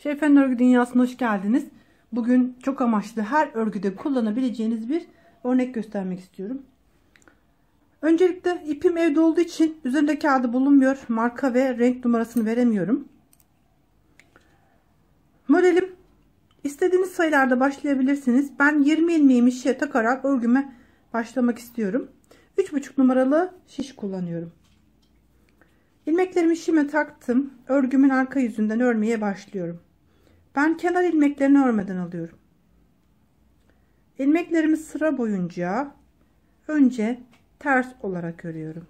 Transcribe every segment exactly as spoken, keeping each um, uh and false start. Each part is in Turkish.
Şerifen Örgü Dünyası'na hoş geldiniz. Bugün çok amaçlı her örgüde kullanabileceğiniz bir örnek göstermek istiyorum. Öncelikle ipim evde olduğu için üzerinde kağıdı bulunmuyor. Marka ve renk numarasını veremiyorum. Modelim istediğiniz sayılarda başlayabilirsiniz. Ben yirmi ilmeğimi şişe takarak örgüme başlamak istiyorum. üç buçuk numaralı şiş kullanıyorum. İlmeklerimi şişime taktım. Örgümün arka yüzünden örmeye başlıyorum. Ben kenar ilmeklerini örmeden alıyorum. İlmeklerimi sıra boyunca önce ters olarak örüyorum.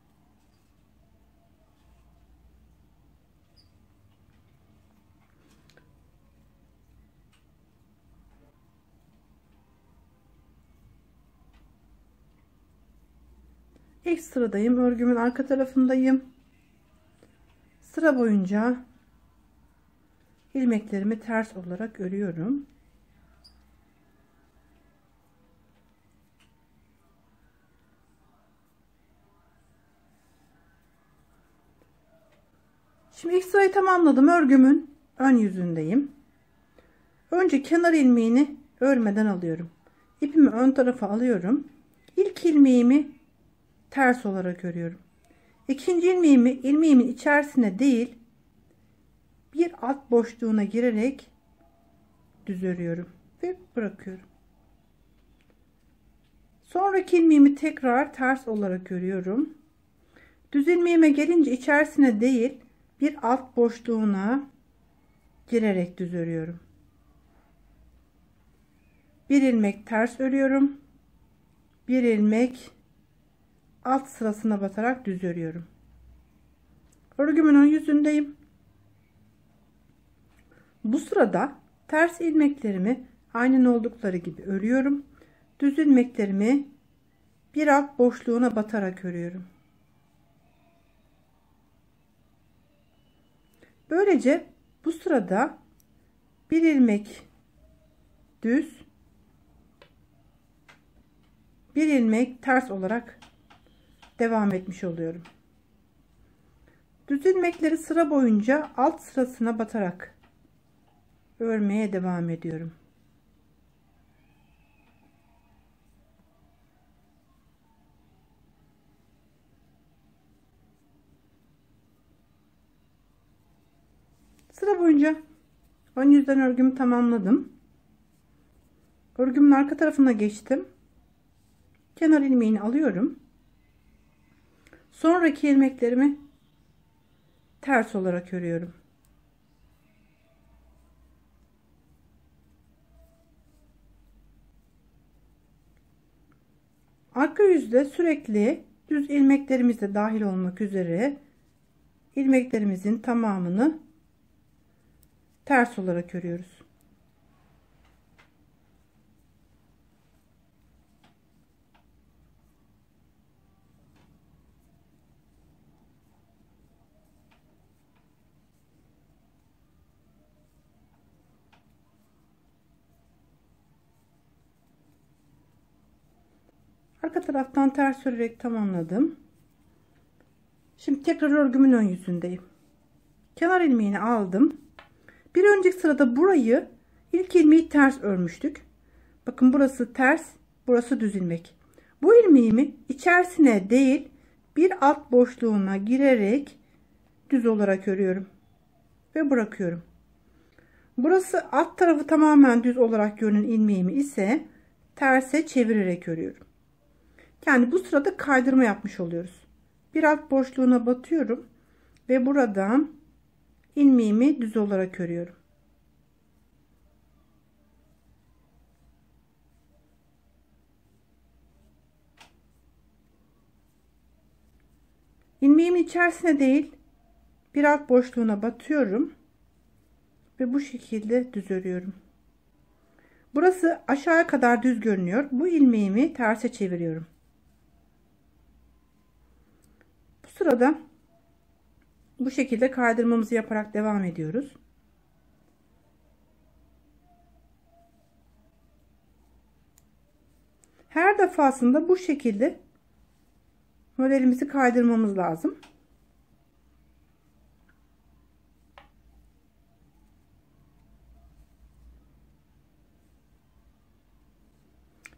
İlk sıradayım. Örgümün arka tarafındayım. Sıra boyunca ilmeklerimi ters olarak örüyorum. Şimdi ilk sırayı tamamladım. Örgümün ön yüzündeyim. Önce kenar ilmeğini örmeden alıyorum. İpimi ön tarafa alıyorum. İlk ilmeğimi ters olarak örüyorum. İkinci ilmeğimi ilmeğimin içerisine değil, bir alt boşluğuna girerek düz örüyorum ve bırakıyorum. Sonraki ilmeğimi tekrar ters olarak örüyorum. Düz ilmeğime gelince içerisine değil, bir alt boşluğuna girerek düz örüyorum. Bir ilmek ters örüyorum. Bir ilmek alt sırasına batarak düz örüyorum. Örgümün ön yüzündeyim. Bu sırada ters ilmeklerimi aynen oldukları gibi örüyorum. Düz ilmeklerimi bir alt boşluğuna batarak örüyorum. Böylece bu sırada bir ilmek düz, bir ilmek ters olarak devam etmiş oluyorum. Düz ilmekleri sıra boyunca alt sırasına batarak örmeye devam ediyorum. Sıra boyunca ön yüzden örgümü tamamladım. Örgümün arka tarafına geçtim. Kenar ilmeğini alıyorum. Sonraki ilmeklerimi ters olarak örüyorum. Arka yüzde sürekli düz ilmeklerimiz de dahil olmak üzere ilmeklerimizin tamamını ters olarak örüyoruz. Arka taraftan ters örerek tamamladım. Şimdi tekrar örgümün ön yüzündeyim. Kenar ilmeğini aldım. Bir önceki sırada burayı ilk ilmeği ters örmüştük. Bakın burası ters, burası düz ilmek. Bu ilmeğimi içerisine değil, bir alt boşluğuna girerek düz olarak örüyorum ve bırakıyorum. Burası alt tarafı tamamen düz olarak görünen ilmeğimi ise terse çevirerek örüyorum. Yani bu sırada kaydırma yapmış oluyoruz. Bir alt boşluğuna batıyorum ve buradan ilmeğimi düz olarak örüyorum. İlmeğimin içerisine değil, bir alt boşluğuna batıyorum ve bu şekilde düz örüyorum. Burası aşağıya kadar düz görünüyor. Bu ilmeğimi terse çeviriyorum. Bu sırada bu şekilde kaydırmamızı yaparak devam ediyoruz. Her defasında bu şekilde modelimizi kaydırmamız lazım.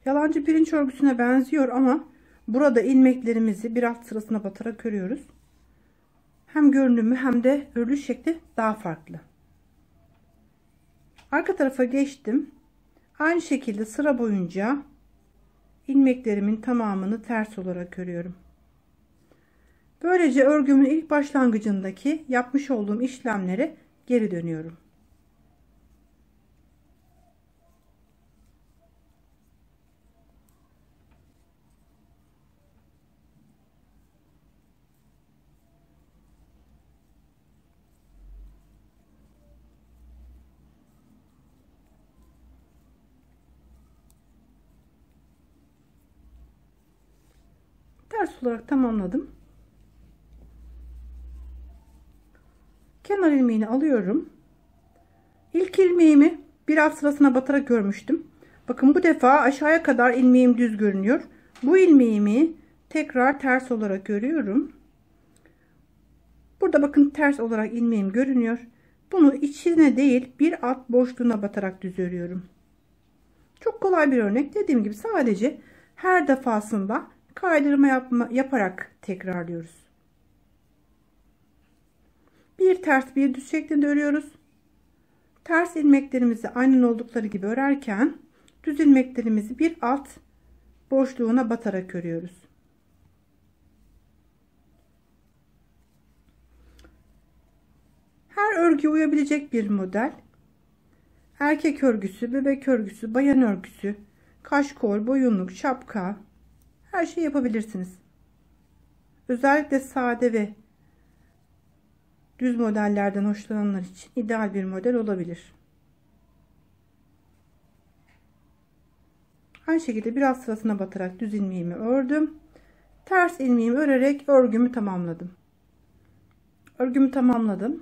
Yalancı pirinç örgüsüne benziyor ama burada ilmeklerimizi bir alt sırasına batarak örüyoruz. Hem görünümü hem de örülüş şekli daha farklı. Arka tarafa geçtim. Aynı şekilde sıra boyunca ilmeklerimin tamamını ters olarak örüyorum. Böylece örgümün ilk başlangıcındaki yapmış olduğum işlemlere geri dönüyorum. Ters olarak tamamladım. Kenar ilmeğini alıyorum. İlk ilmeğimi bir alt sırasına batarak örmüştüm. Bakın bu defa aşağıya kadar ilmeğim düz görünüyor. Bu ilmeğimi tekrar ters olarak örüyorum. Burada bakın ters olarak ilmeğim görünüyor. Bunu içine değil bir alt boşluğuna batarak düz örüyorum. Çok kolay bir örnek. Dediğim gibi sadece her defasında kaydırma yapma, yaparak tekrarlıyoruz. Bir ters bir düz şeklinde örüyoruz. Ters ilmeklerimizi aynen oldukları gibi örerken düz ilmeklerimizi bir alt boşluğuna batarak örüyoruz. Her örgüye uyabilecek bir model. Erkek örgüsü, bebek örgüsü, bayan örgüsü, kaşkol, boyunluk, şapka, her şey yapabilirsiniz. Özellikle sade ve düz modellerden hoşlananlar için ideal bir model olabilir. Aynı şekilde bir alt sırasına batarak düz ilmeğimi ördüm. Ters ilmeğimi örerek örgümü tamamladım. Örgümü tamamladım.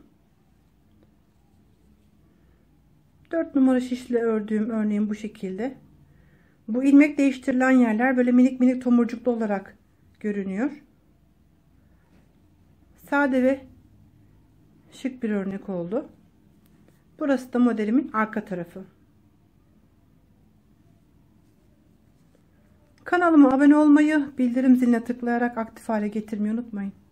dört numara şişle ördüğüm örneğim bu şekilde. Bu ilmek değiştirilen yerler böyle minik minik tomurcuklu olarak görünüyor. Sade ve şık bir örnek oldu. Burası da modelimin arka tarafı. Kanalıma abone olmayı, bildirim ziline tıklayarak aktif hale getirmeyi unutmayın.